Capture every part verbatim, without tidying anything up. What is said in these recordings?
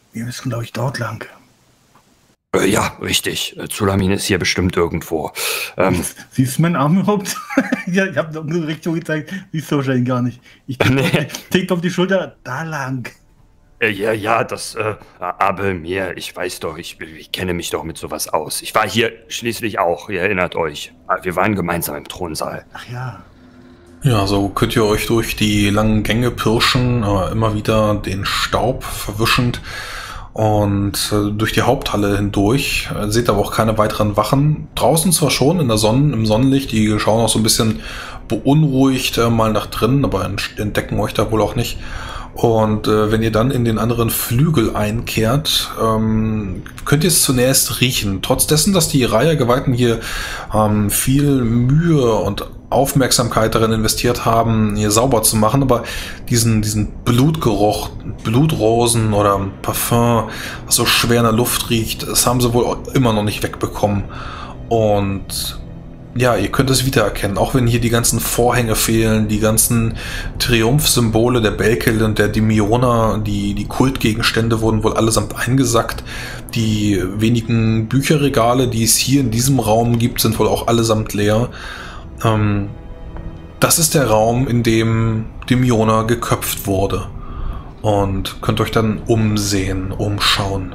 Wir müssen, glaube ich, dort lang. Äh, ja, richtig. Äh, Zulamin ist hier bestimmt irgendwo. Ähm, Siehst du meinen Arm überhaupt? Ja, ich habe eine Richtung gezeigt. Siehst du wahrscheinlich gar nicht. Ich tippe Nee. nee. auf die Schulter. Da lang. äh, ja, ja, das, äh, aber mir, ich weiß doch, ich, ich kenne mich doch mit sowas aus. Ich war hier schließlich auch, ihr erinnert euch. Wir waren gemeinsam im Thronsaal. Ach ja. Ja, so könnt ihr euch durch die langen Gänge pirschen, äh, immer wieder den Staub verwischend und äh, durch die Haupthalle hindurch. Äh, seht aber auch keine weiteren Wachen. Draußen zwar schon in der Sonne, im Sonnenlicht, die schauen auch so ein bisschen beunruhigt äh, mal nach drinnen, aber entdecken euch da wohl auch nicht. Und äh, wenn ihr dann in den anderen Flügel einkehrt, ähm, könnt ihr es zunächst riechen. Trotz dessen, dass die Reihergeweihten hier ähm, viel Mühe und Aufmerksamkeit darin investiert haben, hier sauber zu machen, aber diesen, diesen Blutgeruch, Blutrosen oder Parfum, was so schwer in der Luft riecht, das haben sie wohl immer noch nicht wegbekommen. Und ja, ihr könnt es wiedererkennen, auch wenn hier die ganzen Vorhänge fehlen, die ganzen Triumphsymbole der Belkel und der Dimiona, die, die Kultgegenstände wurden wohl allesamt eingesackt. Die wenigen Bücherregale, die es hier in diesem Raum gibt, sind wohl auch allesamt leer. Ähm, das ist der Raum, in dem Dimiona geköpft wurde. Und könnt euch dann umsehen, umschauen.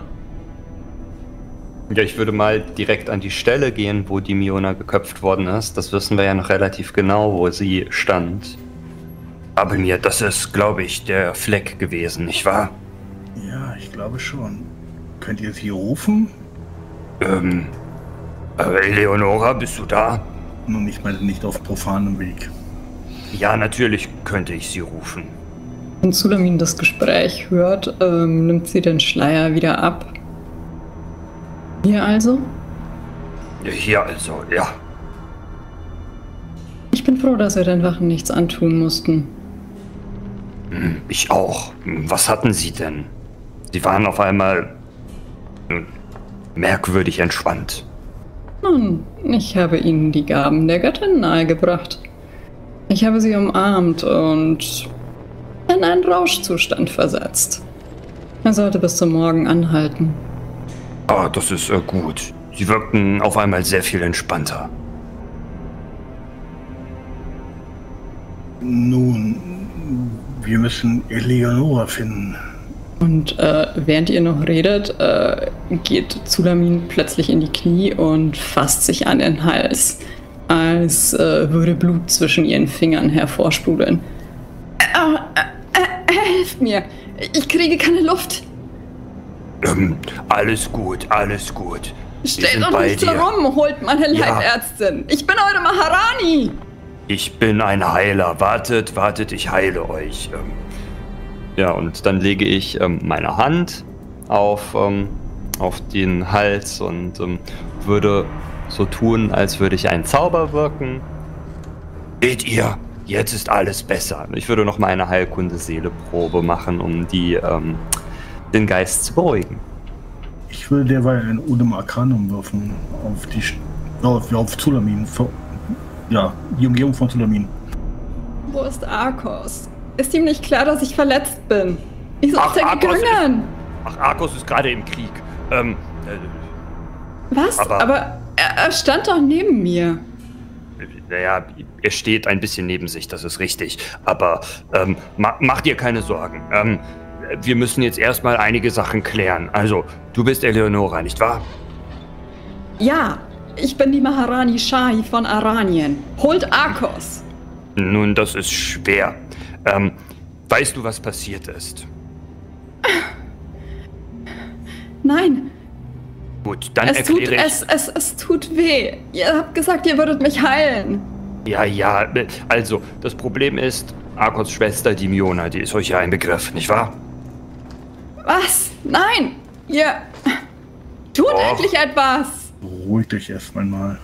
Ja, ich würde mal direkt an die Stelle gehen, wo Dimiona geköpft worden ist. Das wissen wir ja noch relativ genau, wo sie stand. Aber mir, das ist, glaube ich, der Fleck gewesen, nicht wahr? Ja, ich glaube schon. Könnt ihr sie rufen? Ähm, äh, Eleonora, bist du da? Nun, ich meine nicht auf profanem Weg. Ja, natürlich könnte ich sie rufen. Wenn Zulamin das Gespräch hört, ähm, nimmt sie den Schleier wieder ab. Hier also? Hier also, ja. Ich bin froh, dass wir den Wachen nichts antun mussten. Hm, ich auch. Was hatten sie denn? Sie waren auf einmal hm, merkwürdig entspannt. Nun, ich habe ihnen die Gaben der Göttin nahegebracht. Ich habe sie umarmt und in einen Rauschzustand versetzt. Er sollte bis zum Morgen anhalten. Ah, das ist äh, gut. Sie wirkten auf einmal sehr viel entspannter. Nun, wir müssen Eleonora finden. Und äh, während ihr noch redet, äh, geht Zulamin plötzlich in die Knie und fasst sich an den Hals, als äh, würde Blut zwischen ihren Fingern hervorsprudeln. Äh, äh, äh, helft mir! Ich kriege keine Luft! Ähm, alles gut, alles gut. Steht doch nicht so rum, holt meine Leibärztin. Ja. Ich bin eure Maharani. Ich bin ein Heiler. Wartet, wartet, ich heile euch. Ähm, ja, und dann lege ich ähm, meine Hand auf, ähm, auf den Hals und ähm, würde so tun, als würde ich einen Zauber wirken. Seht ihr, jetzt ist alles besser. Ich würde noch mal eine Heilkunde-Seele-Probe machen, um die, ähm, den Geist zu beruhigen. Ich will derweil ein Udem Arcanum würfen auf die St auf, auf Zulamin. Ja, die Umgebung von Zulamin. Wo ist Arkos? Ist ihm nicht klar, dass ich verletzt bin? Wieso ist er Arkos gegangen? Ist, ach, Arkos ist gerade im Krieg. Ähm, äh, Was? Aber, aber er, er stand doch neben mir. Naja, er steht ein bisschen neben sich, das ist richtig. Aber ähm, ma mach dir keine Sorgen. Ähm, wir müssen jetzt erstmal einige Sachen klären. Also, du bist Eleonora, nicht wahr? Ja, ich bin die Maharani Shahi von Aranien. Holt Arkos. Nun, das ist schwer. Ähm, weißt du, was passiert ist? Nein. Gut, dann es erkläre tut, ich... Es, es, es tut weh. Ihr habt gesagt, ihr würdet mich heilen. Ja, ja, also, das Problem ist, Arkos Schwester Dimiona, die ist euch ja ein Begriff, nicht wahr? Was? Nein! Ihr... Tut Och. endlich etwas! Beruhigt euch erstmal mal.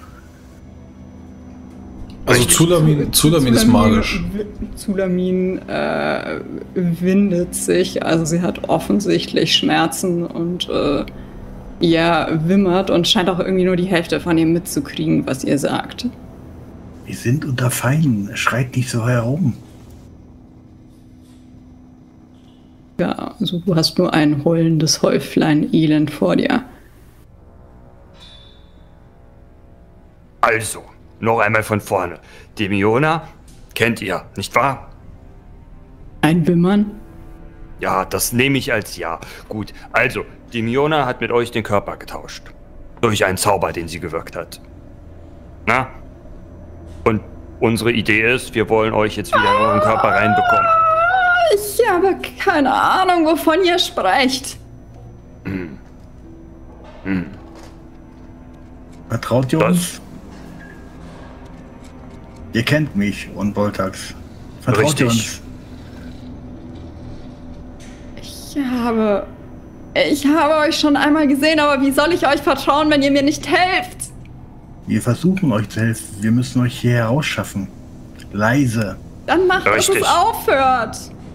Also Zulamin, Zulamin ist magisch. Zulamin äh, windet sich, also sie hat offensichtlich Schmerzen und äh, ja, wimmert und scheint auch irgendwie nur die Hälfte von ihm mitzukriegen, was ihr sagt. Wir sind unter Feinden, schreit nicht so herum. Ja, also du hast nur ein heulendes Häuflein Elend vor dir. Also, noch einmal von vorne. Demiona kennt ihr, nicht wahr? Ein Wimmern? Ja, das nehme ich als ja. Gut, also, Demiona hat mit euch den Körper getauscht. Durch einen Zauber, den sie gewirkt hat. Na? Und unsere Idee ist, wir wollen euch jetzt wieder in euren Körper reinbekommen. Ich habe keine Ahnung, wovon ihr sprecht. Hm. Hm. Vertraut ihr Das- uns? Ihr kennt mich und Boltax. Vertraut ihr Richtig. uns? Ich habe... Ich habe euch schon einmal gesehen, aber wie soll ich euch vertrauen, wenn ihr mir nicht helft? Wir versuchen euch zu helfen. Wir müssen euch hier herausschaffen. Leise. Dann macht, dass Richtig. es aufhört.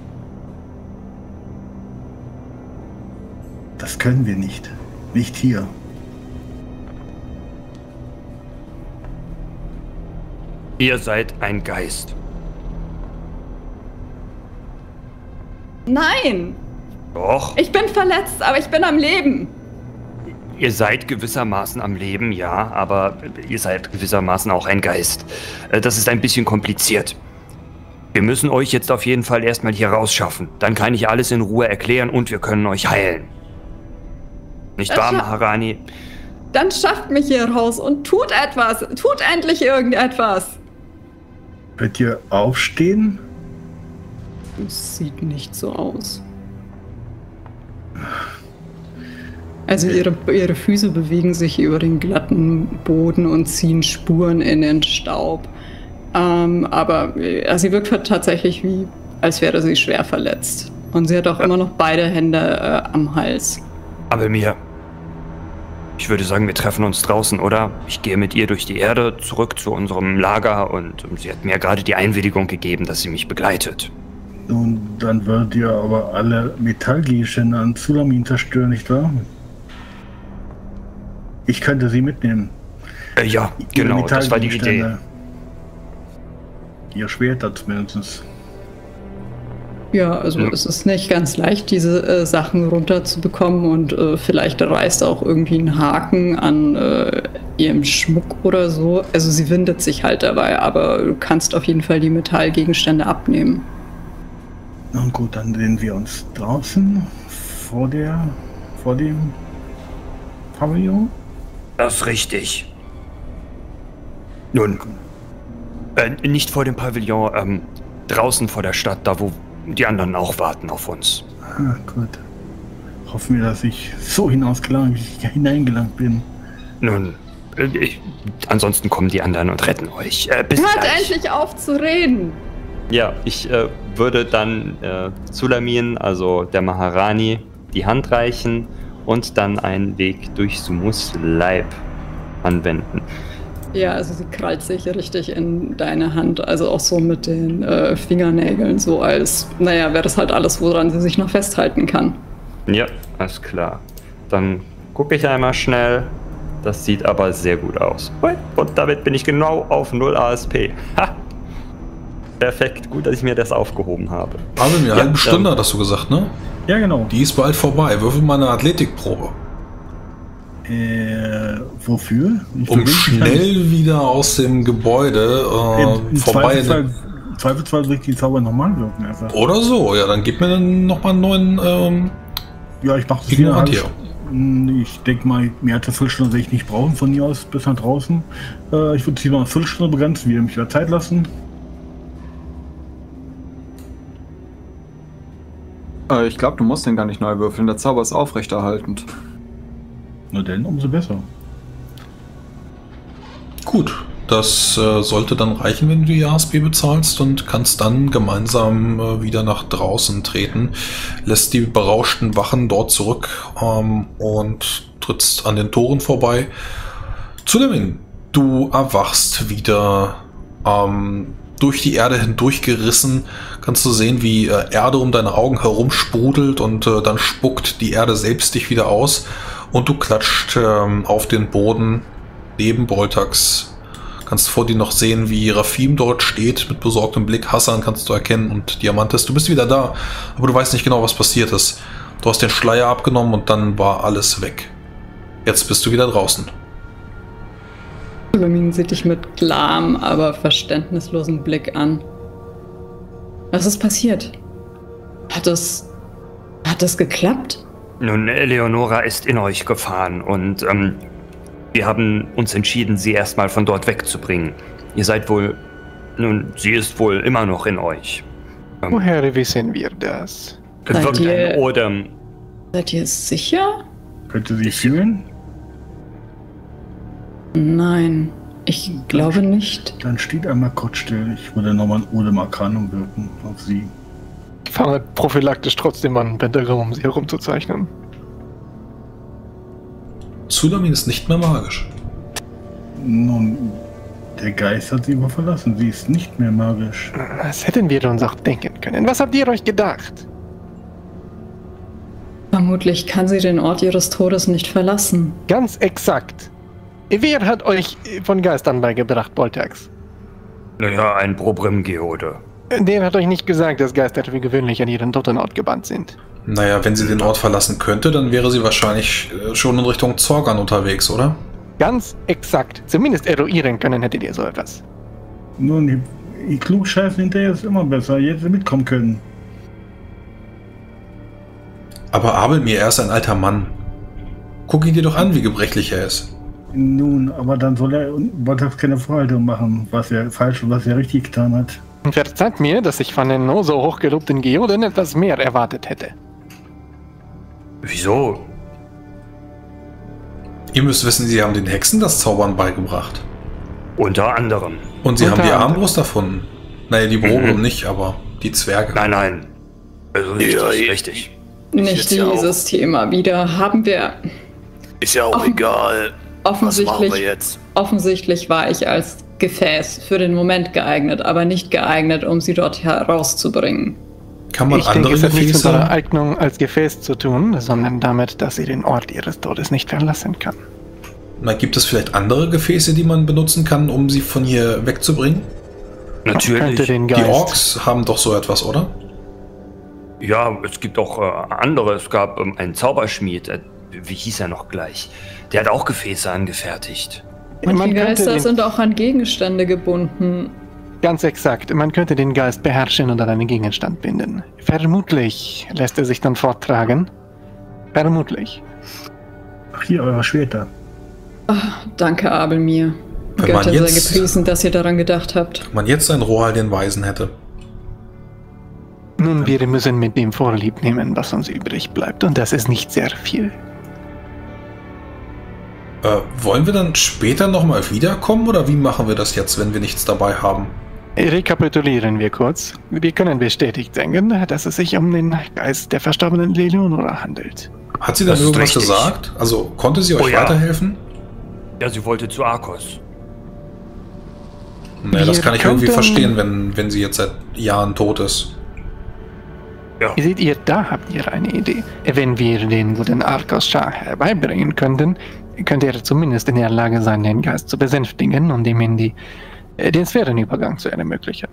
Das können wir nicht. Nicht hier. Ihr seid ein Geist. Nein, Doch. ich bin verletzt, aber ich bin am Leben. Ihr seid gewissermaßen am Leben, ja, aber ihr seid gewissermaßen auch ein Geist. Äh, Das ist ein bisschen kompliziert. Wir müssen euch jetzt auf jeden Fall erstmal hier rausschaffen. Dann kann ich alles in Ruhe erklären und wir können euch heilen. Nicht Das wahr, scha- Maharani? Dann schafft mich hier raus und tut etwas. Tut endlich irgendetwas. Könnt ihr aufstehen? Es sieht nicht so aus. Also ihre, ihre Füße bewegen sich über den glatten Boden und ziehen Spuren in den Staub. Ähm, aber äh, sie wirkt tatsächlich wie, als wäre sie schwer verletzt. Und sie hat auch immer noch beide Hände äh, am Hals. Aber mir. Ich würde sagen, wir treffen uns draußen, oder? Ich gehe mit ihr durch die Erde zurück zu unserem Lager und sie hat mir gerade die Einwilligung gegeben, dass sie mich begleitet. Nun, dann würdet ihr aber alle Metallgegenstände an Zulamin zerstören, nicht wahr? Ich könnte sie mitnehmen. Äh, ja, Ihre genau, das war die Idee. Metallgegenstände. Ihr Schwerter zumindest. Ja, also Ja. es ist nicht ganz leicht, diese äh, Sachen runterzubekommen und äh, vielleicht reißt auch irgendwie ein Haken an äh, ihrem Schmuck oder so. Also sie windet sich halt dabei, aber du kannst auf jeden Fall die Metallgegenstände abnehmen. Na gut, dann sehen wir uns draußen vor der, vor dem Pavillon. Das ist richtig. Nun, äh, nicht vor dem Pavillon, ähm, draußen vor der Stadt, da wo die anderen auch warten auf uns. Ah, gut. Hoffen wir, dass ich so hinausgelangt, wie ich hineingelangt bin. Nun, äh, ich, ansonsten kommen die anderen und retten euch. Äh, bis Hört gleich. endlich auf zu reden! Ja, ich äh, würde dann äh, Zulamin, also der Maharani, die Hand reichen und dann einen Weg durch Sumus Leib anwenden. Ja, also sie krallt sich richtig in deine Hand, also auch so mit den äh, Fingernägeln, so als, naja, wäre das halt alles, woran sie sich noch festhalten kann. Ja, alles klar. Dann gucke ich einmal schnell. Das sieht aber sehr gut aus. Und damit bin ich genau auf null A S P. Ha! Perfekt, gut, dass ich mir das aufgehoben habe. Aber mir Ja, eine halbe Stunde, ähm, hast du gesagt, ne? Ja, genau. Die ist bald vorbei. Würfel mal eine Athletikprobe. Äh, wofür? Ich Um bewege mich schnell wieder aus dem Gebäude halt- äh, Im, im vorbei. Zweifelsfall, im Zweifelsfall durch die Zauber nochmal wirken einfach. Oder so, ja, dann gib mir dann nochmal einen neuen. Ähm, Ja, ich mache das Ignorant wieder. hier. Hm, Ich denke mal, mehr als eine Viertelstunde werde ich nicht brauchen von hier aus bis nach draußen. Äh, ich würde sie noch eine Viertelstunde begrenzen, wieder mich wieder Zeit lassen. Äh, ich glaube, du musst den gar nicht neu würfeln. Der Zauber ist aufrechterhaltend. Nur denn, umso besser. gut, das äh, sollte dann reichen, wenn du die A S B bezahlst und kannst dann gemeinsam äh, wieder nach draußen treten. Lässt die berauschten Wachen dort zurück ähm, und trittst an den Toren vorbei. Zulamin, du erwachst wieder ähm, durch die Erde hindurchgerissen. Kannst du sehen, wie äh, Erde um deine Augen herum sprudelt und äh, dann spuckt die Erde selbst dich wieder aus und du klatscht ähm, auf den Boden neben Boltax Kannst vor dir noch sehen, wie Rafim dort steht mit besorgtem Blick. Hassan kannst du erkennen und Diamantes. Du bist wieder da, aber du weißt nicht genau, was passiert ist. Du hast den Schleier abgenommen und dann war alles weg. Jetzt bist du wieder draußen. Sulamin sieht dich mit klarem, aber verständnislosem Blick an. Was ist passiert? Hat es... Hat es geklappt? Nun, Eleonora ist in euch gefahren und ähm, wir haben uns entschieden, sie erstmal von dort wegzubringen. Ihr seid wohl... Nun, sie ist wohl immer noch in euch. Ähm, Woher wissen wir das? Seid ihr- Oder... Seid ihr sicher? Könnte sie fühlen? Nein, ich glaube nicht. Dann steht einmal kurz still. Ich würde nochmal ein Odem Arcanum wirken auf sie. Ich fange prophylaktisch trotzdem an, Pentagramm, um sie herumzuzeichnen. Sulamin ist nicht mehr magisch. Nun, der Geist hat sie aber verlassen. Sie ist nicht mehr magisch. Das hätten wir uns auch denken können. Was habt ihr euch gedacht? Vermutlich kann sie den Ort ihres Todes nicht verlassen. Ganz exakt. Wer hat euch von Geistern beigebracht, Boltax? Naja, ein Probrim-Geode. Der hat euch nicht gesagt, dass Geister wie gewöhnlich an ihren Totenort gebannt sind. Naja, wenn sie den Ort verlassen könnte, dann wäre sie wahrscheinlich äh, schon in Richtung Zorgan unterwegs, oder? Ganz exakt. Zumindest eruieren können hättet ihr so etwas. Nun, die, die Klugscheißen hinterher ist immer besser. Jetzt mitkommen können. Aber Abelmir, er ist ein alter Mann. Guck ihn dir doch an, wie gebrechlich er ist. Nun, aber dann soll er Boltax keine Vorhaltung machen, was er falsch und was er richtig getan hat. Und verzeiht mir, dass ich von den oh so hochgelobten Geoden etwas mehr erwartet hätte. Wieso? Ihr müsst wissen, sie haben den Hexen das Zaubern beigebracht. Unter anderem. Und sie Unter haben die anderem. Armbrust erfunden. Naja, die Probrim Mhm. nicht, aber die Zwerge. Nein, nein. Also richtig, Ja, ich- richtig. Nicht jetzt ja dieses Thema wieder. Haben wir... Ist ja auch Offen- egal. Was machen wir Offensichtlich, jetzt? offensichtlich war ich als Gefäß für den Moment geeignet, aber nicht geeignet, um sie dort herauszubringen. Kann man Ich denke, andere es hat nichts mit eurer Gefäße... Eignung als Gefäß zu tun, sondern damit, dass sie den Ort ihres Todes nicht verlassen kann. Na, gibt es vielleicht andere Gefäße, die man benutzen kann, um sie von hier wegzubringen? Man könnte Natürlich. den Die Geist... Orks haben doch so etwas, oder? Ja, es gibt auch äh, andere. Es gab ähm, einen Zauberschmied. Äh, wie hieß er noch gleich? Der hat auch Gefäße angefertigt. Man die könnte Geister den- sind auch an Gegenstände gebunden. Ganz exakt. Man könnte den Geist beherrschen und an einen Gegenstand binden. Vermutlich lässt er sich dann forttragen. Vermutlich. Ach, hier, eure Schwerter. Ach, danke, Abelmir. Wenn man Götter sei jetzt- gepriesen, dass ihr daran gedacht habt. Wenn man jetzt einen Rohal den Weisen hätte. Nun, wir müssen mit dem Vorlieb nehmen, was uns übrig bleibt. Und das ist nicht sehr viel. Äh, wollen wir dann später nochmal wiederkommen oder wie machen wir das jetzt, wenn wir nichts dabei haben? Rekapitulieren wir kurz. Wir können bestätigt sagen, dass es sich um den Geist der verstorbenen Eleonora handelt. Hat sie dann Das ist irgendwas richtig. gesagt? Also konnte sie euch Oh ja. weiterhelfen? Ja, sie wollte zu Arkos. Naja, das Wir kann ich irgendwie könnten- verstehen, wenn, wenn sie jetzt seit Jahren tot ist. Ja. Ihr seht ihr, da habt ihr eine Idee. Wenn wir den guten Arkos Shah herbeibringen könnten, könnte er zumindest in der Lage sein, den Geist zu besänftigen und ihm in die, äh, den Sphärenübergang zu ermöglichen.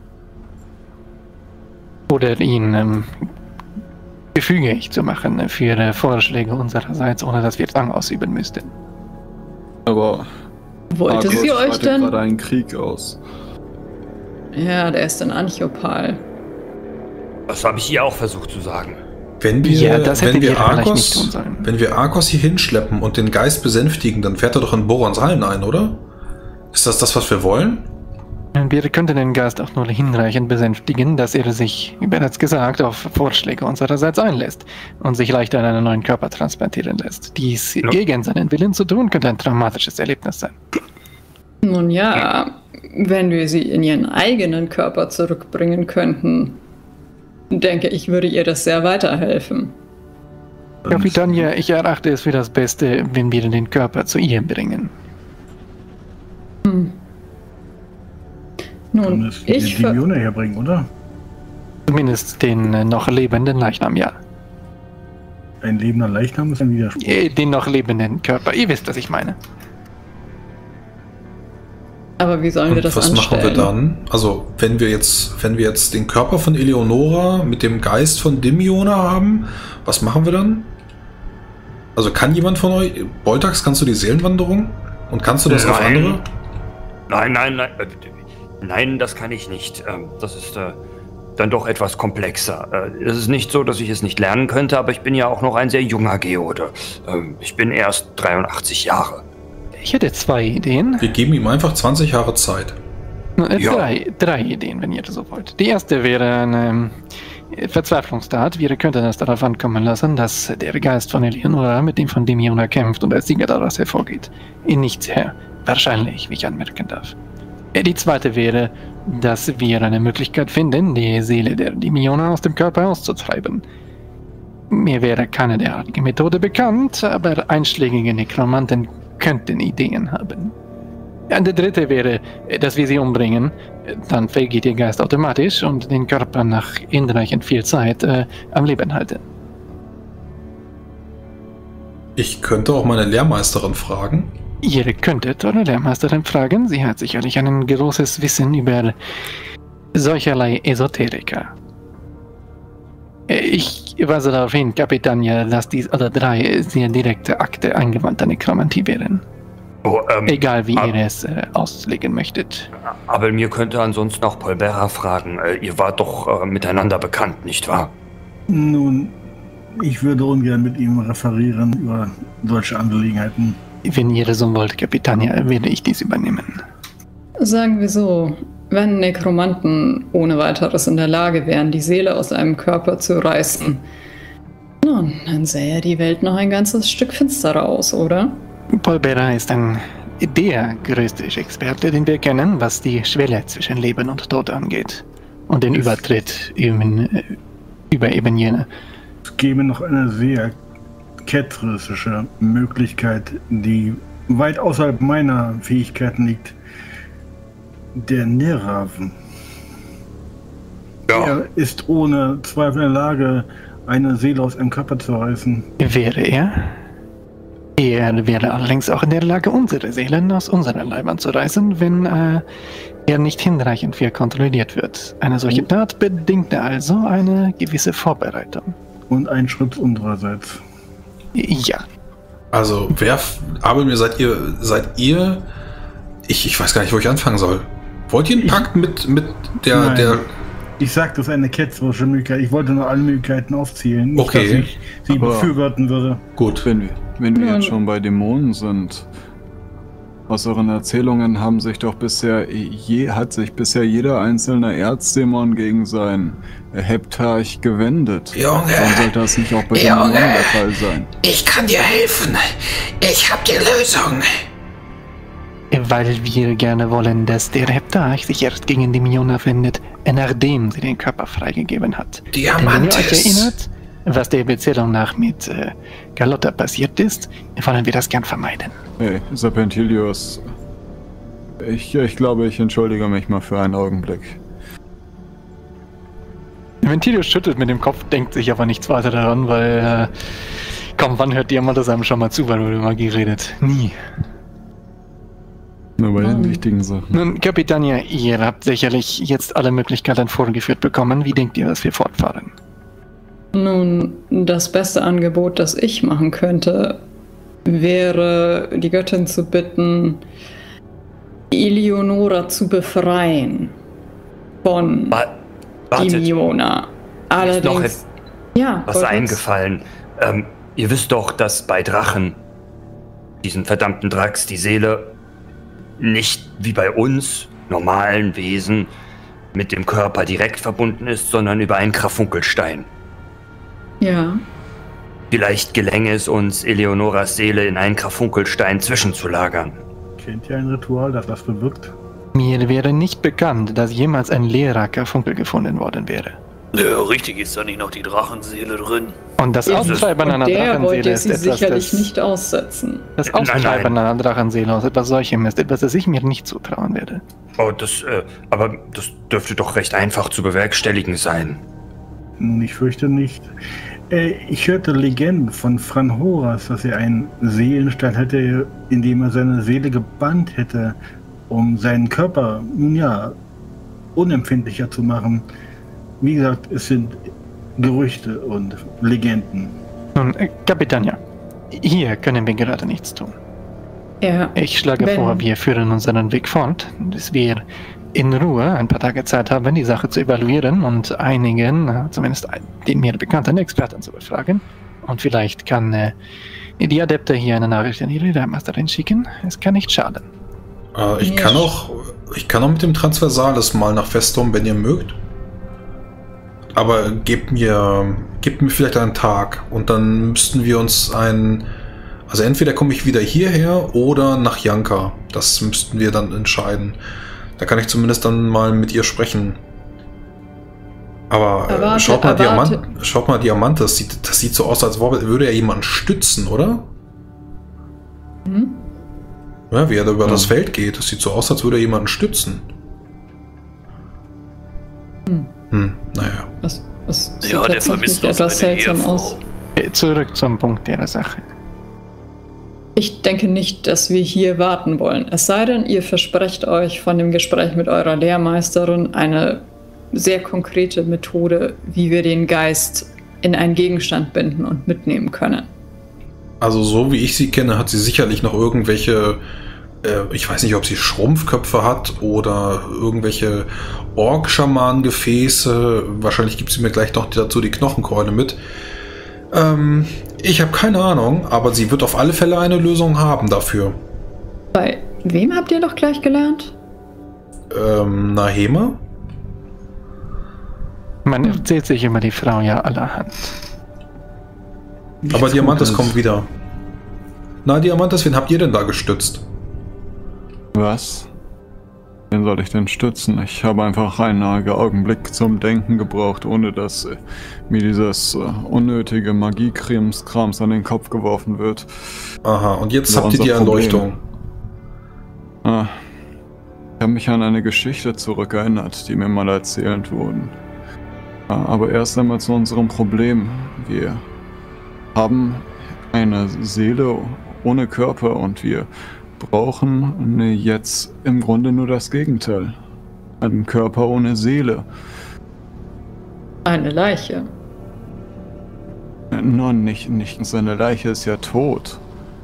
Oder ihn ähm, gefügig zu machen für äh, Vorschläge unsererseits, ohne dass wir Zwang ausüben müssten. Aber Wollte Argos sie euch schreitet denn? gerade einen Krieg aus. Ja, der ist in Anchopal. Das habe ich ihr auch versucht zu sagen. Wenn wir, Ja, das hättet wenn wir ihr vielleicht Arkos, nicht tun sollen. wenn wir Arkos hier hinschleppen und den Geist besänftigen, dann fährt er doch in Borons Hallen ein, oder? Ist das das, was wir wollen? Wir könnten den Geist auch nur hinreichend besänftigen, dass er sich, wie bereits gesagt, auf Vorschläge unsererseits einlässt und sich leichter in einen neuen Körper transplantieren lässt. Dies Ja. gegen seinen Willen zu tun, könnte ein traumatisches Erlebnis sein. Nun ja, wenn wir sie in ihren eigenen Körper zurückbringen könnten, denke ich, würde ihr das sehr weiterhelfen. Kapitania, ich erachte es für das Beste, wenn wir den Körper zu ihr bringen. Hm. Dann Nun, müssen wir ich die ver Mione herbringen, oder? Zumindest den äh, noch lebenden Leichnam, ja. Ein lebender Leichnam ist ein Widerspruch. Äh, Den noch lebenden Körper. Ihr wisst, was ich meine. Aber wie sollen wir Und das was anstellen? machen wir dann? Also, wenn wir jetzt, wenn wir jetzt den Körper von Eleonora mit dem Geist von Dimiona haben, was machen wir dann? Also kann jemand von euch, Boltax, kannst du die Seelenwanderung? Und kannst du das auf Nein. andere? Nein, nein, nein. Äh, nein, das kann ich nicht. Ähm, das ist äh, dann doch etwas komplexer. Äh, es ist nicht so, dass ich es nicht lernen könnte, aber ich bin ja auch noch ein sehr junger Geode. Ähm, ich bin erst dreiundachtzig Jahre. Ich hätte zwei Ideen. Wir geben ihm einfach zwanzig Jahre Zeit. Äh, Ja. Drei, drei Ideen, wenn ihr das so wollt. Die erste wäre eine äh, Verzweiflungstat. Wir könnten es darauf ankommen lassen, dass der Geist von Eleonora mit dem von Dimiona kämpft und als Sieger daraus hervorgeht. In nichts her. Wahrscheinlich, wie ich anmerken darf. Äh, Die zweite wäre, dass wir eine Möglichkeit finden, die Seele der Dimiona aus dem Körper auszutreiben. Mir wäre keine derartige Methode bekannt, aber einschlägige Nekromanten könnten Ideen haben. Ja, der dritte wäre, dass wir sie umbringen. Dann vergeht ihr Geist automatisch und den Körper nach hinreichend viel Zeit äh, am Leben halten. Ich könnte auch meine Lehrmeisterin fragen. Ihr könntet eure Lehrmeisterin fragen. Sie hat sicherlich ein großes Wissen über solcherlei Esoteriker. Ich weise darauf hin, Kapitania, dass dies alle drei sehr direkte Akte angewandter Nekromantie wären. Oh, ähm, Egal wie ab- ihr es äh, auslegen möchtet. Aber mir könnte ansonsten auch Polbera fragen. Äh, ihr wart doch äh, miteinander bekannt, nicht wahr? Nun, ich würde ungern mit ihm referieren über solche Angelegenheiten. Wenn ihr so wollt, Kapitania, werde ich dies übernehmen. Sagen wir so, wenn Nekromanten ohne weiteres in der Lage wären, die Seele aus einem Körper zu reißen, nun, dann sähe die Welt noch ein ganzes Stück finsterer aus, oder? Polbera ist ein der größte Experte, den wir kennen, was die Schwelle zwischen Leben und Tod angeht. Und den Übertritt eben, äh, über eben jene. Es gäbe noch eine sehr ketteristische Möglichkeit, die weit außerhalb meiner Fähigkeiten liegt. Der Neraven. Ja. Er ist ohne Zweifel in der Lage, eine Seele aus einem Körper zu reißen. Wäre er? Er wäre allerdings auch in der Lage, unsere Seelen aus unseren Leibern zu reißen, wenn äh, er nicht hinreichend viel kontrolliert wird. Eine solche Tat bedingt also eine gewisse Vorbereitung. Und ein Schritt unsererseits. Ja. Also, wer, aber mir seid ihr, seid ihr, ich, ich weiß gar nicht, wo ich anfangen soll. Wollt ihr einen Pakt mit, mit der, Nein. der, Ich sag, das ist eine ketzerische Möglichkeit. Ich wollte nur alle Möglichkeiten aufzählen. Nicht, Okay. dass ich sie Aber- befürworten würde. gut, Wenn wir, wenn wir Nun. jetzt schon bei Dämonen sind, aus euren Erzählungen haben sich doch bisher je, hat sich bisher jeder einzelne Erzdämon gegen sein Heptarch gewendet. Junge! Warum sollte das nicht auch bei Junge! Dämonen der Fall sein? Ich kann dir helfen. Ich hab die Lösung. Weil wir gerne wollen, dass der Heptarch sich erst gegen die Miona wendet, nachdem sie den Körper freigegeben hat. Denn wenn ihr euch Diamantis. erinnert, was der Erzählung nach mit äh, Carlotta passiert ist, wollen wir das gern vermeiden. Hey, Serpentilius. Ich, ich glaube, ich entschuldige mich mal für einen Augenblick. Ventilius schüttelt mit dem Kopf, denkt sich aber nichts weiter daran, weil, äh, komm, wann hört jemand das einem schon mal zu, weil über Magie redet? Nie. Nur bei den Mann. wichtigen Sachen. Nun, Kapitania, ihr habt sicherlich jetzt alle Möglichkeiten vorgeführt bekommen. Wie denkt ihr, dass wir fortfahren? Nun, das beste Angebot, das ich machen könnte, wäre, die Göttin zu bitten, Eleonora zu befreien von Wa- Wartet, Dimiona. mir ist noch Allerdings, ja, was Boltax. eingefallen. Ähm, ihr wisst doch, dass bei Drachen, diesen verdammten Drax, die Seele nicht wie bei uns, normalen Wesen, mit dem Körper direkt verbunden ist, sondern über einen Krafunkelstein. Ja, Vielleicht gelänge es uns, Eleonoras Seele in einen Krafunkelstein zwischenzulagern. Kennt ihr ein Ritual, das das bewirkt? Mir wäre nicht bekannt, dass jemals ein leerer Karfunkel gefunden worden wäre. Ja, richtig, ist da nicht noch die Drachenseele drin? Und das Ja, Austreiben und einer der Drachenseele wollte ist sie etwas, sicherlich das, nicht aussetzen. das Nein, nein. Austreiben einer Drachenseele aus etwas solchem ist etwas, das ich mir nicht zutrauen werde. Oh, das, äh, aber das dürfte doch recht einfach zu bewerkstelligen sein. Nun, ich fürchte nicht. Äh, ich hörte Legenden von Fran Horas, dass er einen Seelenstein hätte, in dem er seine Seele gebannt hätte. um seinen Körper, nun ja, unempfindlicher zu machen. Wie gesagt, es sind Gerüchte und Legenden. Nun, äh, Kapitän, hier können wir gerade nichts tun. Ja, Ich schlage wenn- vor, wir führen unseren Weg fort, bis wir in Ruhe ein paar Tage Zeit haben, die Sache zu evaluieren und einigen, äh, zumindest ein- den mir bekannten Experten zu befragen. Und vielleicht kann äh, die Adepte hier eine Nachricht an ihre Lehrmeisterin schicken. Es kann nicht schaden. Äh, ich Ja, kann sch- auch, ich kann auch mit dem Transversales mal nach Festum, wenn ihr mögt. Aber gebt mir, gebt mir vielleicht einen Tag und dann müssten wir uns ein, also entweder komme ich wieder hierher oder nach Janka. Das müssten wir dann entscheiden. Da kann ich zumindest dann mal mit ihr sprechen. Aber äh, Erwarte- schaut mal, erwarte- Diamant, schaut mal, Diamant, das sieht, das sieht so aus, als würde er jemanden stützen, oder? Hm? Ja, wie er da über Ja. das Feld geht. Das sieht so aus, als würde er jemanden stützen. Hm. Hm, naja. Das, das sieht Ja, der tatsächlich vermisst noch etwas seine seltsam Ehefrau. aus. Äh, Zurück zum Punkt der Sache. Ich denke nicht, dass wir hier warten wollen. Es sei denn, ihr versprecht euch von dem Gespräch mit eurer Lehrmeisterin eine sehr konkrete Methode, wie wir den Geist in einen Gegenstand binden und mitnehmen können. Also so wie ich sie kenne, hat sie sicherlich noch irgendwelche, äh, ich weiß nicht, ob sie Schrumpfköpfe hat oder irgendwelche Ork-Schaman-Gefäße. Wahrscheinlich gibt sie mir gleich noch dazu die Knochenkeule mit. Ähm, ich habe keine Ahnung, aber sie wird auf alle Fälle eine Lösung haben dafür. Bei wem habt ihr doch gleich gelernt? Ähm, Nahema? Man erzählt sich immer die Frau ja allerhand. Aber Diamantes Gutes. kommt wieder. Na, Diamantes, wen habt ihr denn da gestützt? Was? Wen soll ich denn stützen? Ich habe einfach einen Augenblick zum Denken gebraucht, ohne dass äh, mir dieses äh, unnötige Magiekrimskrams an den Kopf geworfen wird. Aha, und jetzt Das war habt ihr die unser Problem. Erleuchtung. Ah, ich habe mich an eine Geschichte zurückerinnert, die mir mal erzählt wurden. Ah, aber erst einmal zu unserem Problem. Wir haben eine Seele ohne Körper und wir brauchen jetzt im Grunde nur das Gegenteil. Einen Körper ohne Seele. Eine Leiche. Nein, nicht, nicht seine Leiche ist ja tot.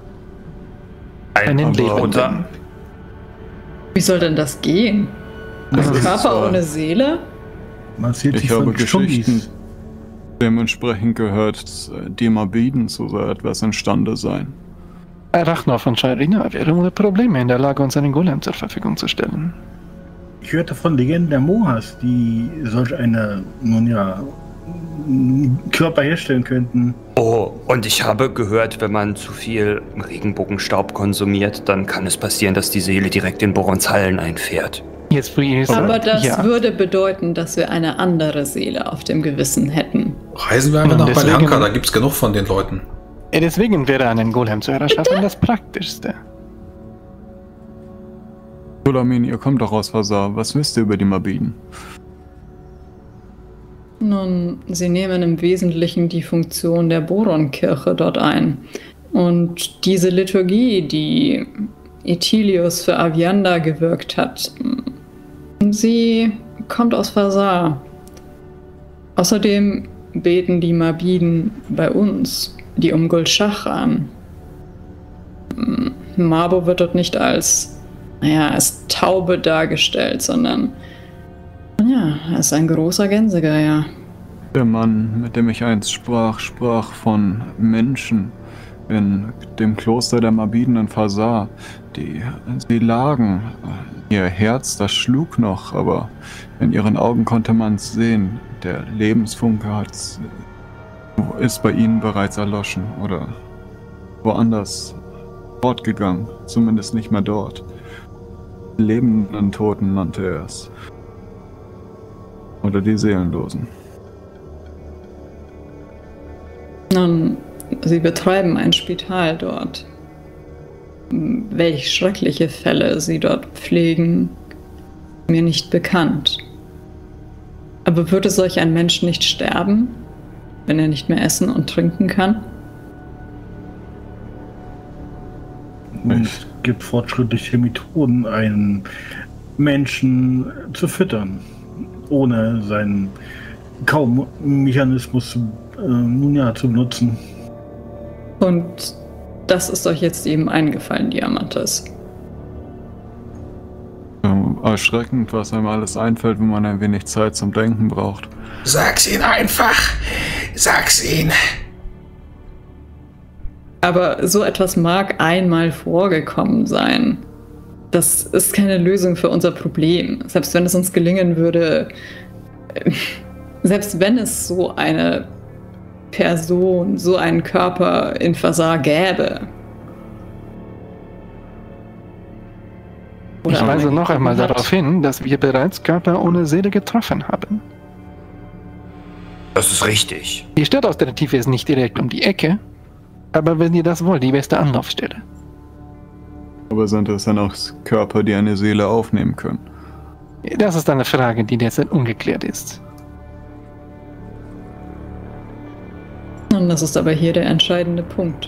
Einen aber- Lebenden. Wie soll denn das gehen? Ein Das ist, Körper äh, ohne Seele? Man erzählt Ich sich habe von Geschichten Stumbis. dementsprechend gehört, die Mabiden zu so etwas imstande sein. Arachno von Shairina wäre ohne Probleme in der Lage, uns einen Golem zur Verfügung zu stellen. Ich hörte von Legenden der Mohas, die solch eine, nun ja, m- Körper herstellen könnten. Oh, und ich habe gehört, wenn man zu viel Regenbogenstaub konsumiert, dann kann es passieren, dass die Seele direkt in Borons Hallen einfährt. Jetzt, wo ihr es Aber sagt, das ja. würde bedeuten, dass wir eine andere Seele auf dem Gewissen hätten. Reisen wir einfach Ja, nach deswegen- Valhanka, da gibt's genug von den Leuten. Ja, Deswegen wäre einen Golem zu erschaffen das Praktischste. Sulamin, ihr kommt doch aus Vasar. Was wisst ihr über die Mabiden? Nun, sie nehmen im Wesentlichen die Funktion der Boronkirche dort ein. Und diese Liturgie, die Ithilius für Avianda gewirkt hat, sie kommt aus Vasar. Außerdem beten die Mabiden bei uns die Umgul-Schach an. Mabo wird dort nicht als, naja, als Taube dargestellt, sondern ja, er ist ein großer Gänsegeier. Der Mann, mit dem ich einst sprach, sprach von Menschen in dem Kloster der Mabiden in Vasar. Die, sie lagen. Ihr Herz, das schlug noch, aber in ihren Augen konnte man es sehen. Der Lebensfunke hat's, ist bei ihnen bereits erloschen oder woanders fortgegangen. Zumindest nicht mehr dort. Lebenden Toten nannte er es. Oder die Seelenlosen. Nun, sie betreiben ein Spital dort. Welch schreckliche Fälle sie dort pflegen, mir nicht bekannt. Aber würde solch ein Mensch nicht sterben, wenn er nicht mehr essen und trinken kann? Und Ich- es gibt fortschrittliche Methoden, einen Menschen zu füttern, ohne seinen Kaummechanismus zu, äh, nun ja, zu benutzen. Und das ist euch jetzt eben eingefallen, Diamantes. Ähm, erschreckend, was einem alles einfällt, wenn man ein wenig Zeit zum Denken braucht. Sag's ihnen einfach. Sag's ihnen. Aber so etwas mag einmal vorgekommen sein. Das ist keine Lösung für unser Problem. Selbst wenn es uns gelingen würde, äh, selbst wenn es so eine Person, so einen Körper in Fasar gäbe. Ich Oder weise noch einmal hat. darauf hin, dass wir bereits Körper ohne Seele getroffen haben. Das ist richtig. Die Stadt aus der Tiefe ist nicht direkt um die Ecke, aber wenn ihr das wollt, die beste Anlaufstelle. Aber sind es dann auch Körper, die eine Seele aufnehmen können? Das ist eine Frage, die derzeit ungeklärt ist. Und das ist aber hier der entscheidende Punkt.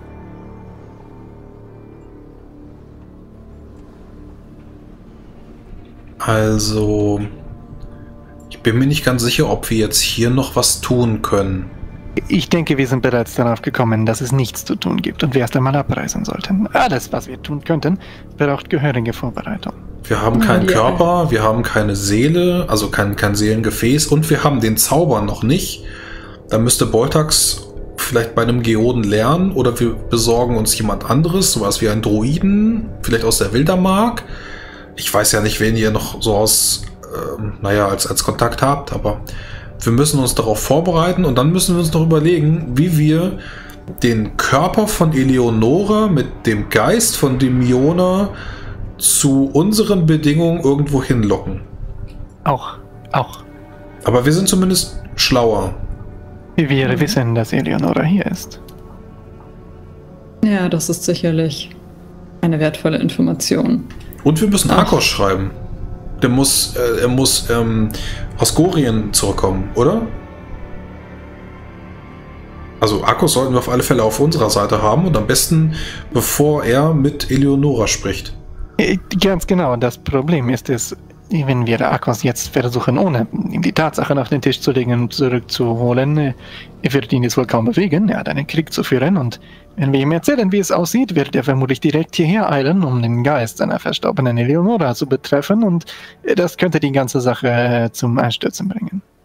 Also, ich bin mir nicht ganz sicher, ob wir jetzt hier noch was tun können. Ich denke, wir sind bereits darauf gekommen, dass es nichts zu tun gibt und wir erst einmal abreisen sollten. Alles, was wir tun könnten, braucht gehörige Vorbereitung. Wir haben Ja, keinen die- Körper, wir haben keine Seele, also kein, kein Seelengefäß und wir haben den Zauber noch nicht. Da müsste Beutax vielleicht bei einem Geoden lernen oder wir besorgen uns jemand anderes, sowas wie einen Druiden, vielleicht aus der Wildermark. Ich weiß ja nicht, wen ihr noch so aus, ähm, naja, als, als Kontakt habt, aber wir müssen uns darauf vorbereiten und dann müssen wir uns noch überlegen, wie wir den Körper von Eleonora mit dem Geist von Demiona zu unseren Bedingungen irgendwo hinlocken. Auch, auch. Aber wir sind zumindest schlauer. Wir wissen, dass Eleonora hier ist. Ja, das ist sicherlich eine wertvolle Information. Und wir müssen Ach. Akos schreiben. Der muss, äh, er muss ähm, aus Gorien zurückkommen, oder? Also Akos sollten wir auf alle Fälle auf unserer Seite haben und am besten, bevor er mit Eleonora spricht. Äh, Ganz genau, das Problem ist es, wenn wir Akos jetzt versuchen, ohne ihm die Tatsachen auf den Tisch zu legen und zurückzuholen, äh, wird ihn es wohl kaum bewegen, er hat einen Krieg zu führen und wenn wir ihm erzählen, wie es aussieht, wird er vermutlich direkt hierher eilen, um den Geist seiner verstorbenen Eleonora zu betreffen und äh, das könnte die ganze Sache äh, zum Einstürzen bringen.